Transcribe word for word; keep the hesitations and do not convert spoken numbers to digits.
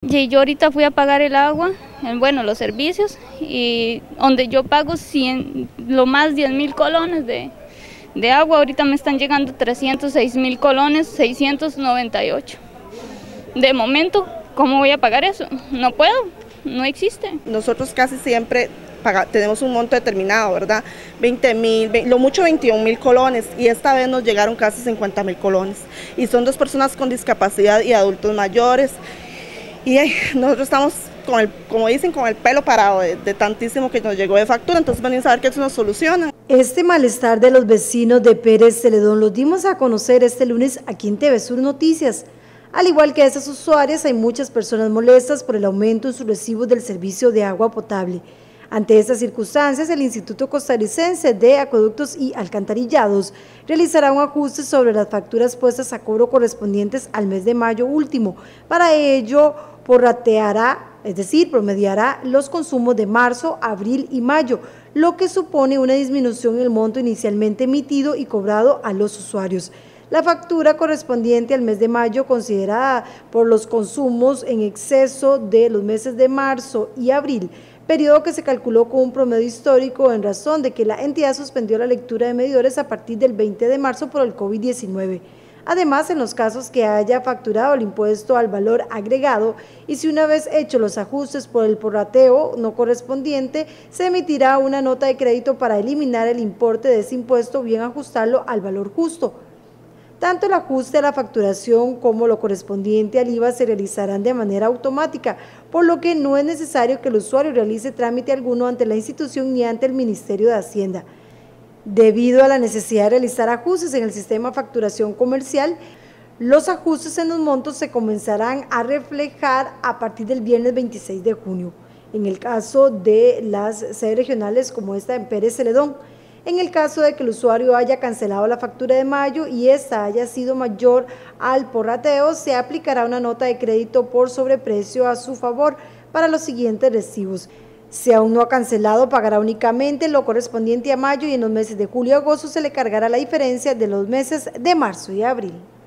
Y yo ahorita fui a pagar el agua, el- bueno, los servicios, y donde yo pago cien, lo más diez mil colones de, de agua, ahorita me están llegando trescientos seis mil colones, seiscientos noventa y ocho. De momento, ¿cómo voy a pagar eso? No puedo, no existe. Nosotros casi siempre paga, tenemos un monto determinado, ¿verdad? veinte mil, lo mucho veintiún mil colones, y esta vez nos llegaron casi cincuenta mil colones. Y son dos personas con discapacidad y adultos mayores. Y ay, nosotros estamos, con el, como dicen, con el pelo parado de, de tantísimo que nos llegó de factura, entonces venimos a ver que eso nos soluciona. Este malestar de los vecinos de Pérez Celedón lo dimos a conocer este lunes aquí en T V Sur Noticias. Al igual que esas usuarias, hay muchas personas molestas por el aumento en sus recibos del servicio de agua potable. Ante estas circunstancias, el Instituto Costarricense de Acueductos y Alcantarillados realizará un ajuste sobre las facturas puestas a cobro correspondientes al mes de mayo último. Para ello, prorrateará, es decir, promediará los consumos de marzo, abril y mayo, lo que supone una disminución en el monto inicialmente emitido y cobrado a los usuarios. La factura correspondiente al mes de mayo, considerada por los consumos en exceso de los meses de marzo y abril, periodo que se calculó con un promedio histórico en razón de que la entidad suspendió la lectura de medidores a partir del veinte de marzo por el COVID diecinueve. Además, en los casos que haya facturado el impuesto al valor agregado y si una vez hechos los ajustes por el prorrateo no correspondiente, se emitirá una nota de crédito para eliminar el importe de ese impuesto o bien ajustarlo al valor justo. Tanto el ajuste a la facturación como lo correspondiente al I V A se realizarán de manera automática, por lo que no es necesario que el usuario realice trámite alguno ante la institución ni ante el Ministerio de Hacienda. Debido a la necesidad de realizar ajustes en el sistema de facturación comercial, los ajustes en los montos se comenzarán a reflejar a partir del viernes veintiséis de junio. En el caso de las sedes regionales como esta en Pérez Celedón, en el caso de que el usuario haya cancelado la factura de mayo y esta haya sido mayor al prorrateo, se aplicará una nota de crédito por sobreprecio a su favor para los siguientes recibos. Si aún no ha cancelado, pagará únicamente lo correspondiente a mayo y en los meses de julio y agosto se le cargará la diferencia de los meses de marzo y abril.